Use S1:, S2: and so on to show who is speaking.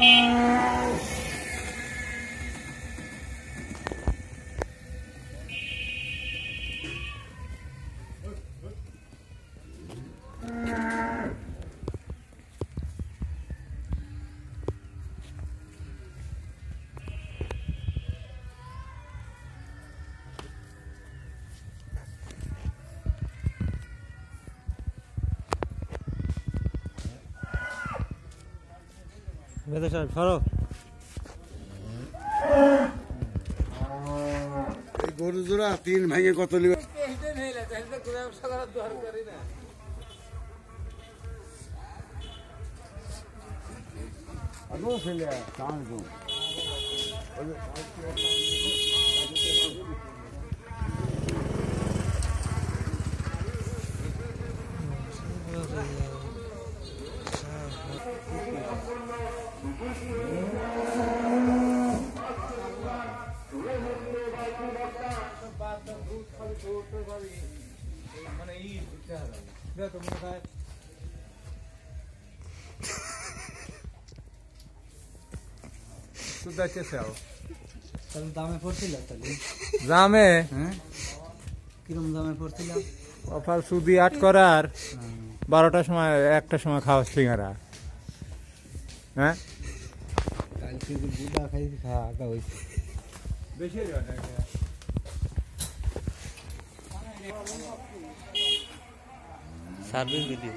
S1: বেদে সাহেব সরো।
S2: গরু জোড়া 3 ভেঙে কত নিবে? আদো ফেলে কান গো
S1: দামে পড়ছিল তাহলে
S3: জামে
S1: কিরম দামে পড়ছিল?
S3: অফার সুদি 8 করার 12টার সময় 1টার সময় খাওয়া সিঙ্গারা। হ্যাঁ
S1: কালকে বুদা খাইছি খাওয়া আগা হয়েছে
S3: বেশি
S1: সার্ভিস ভিডিও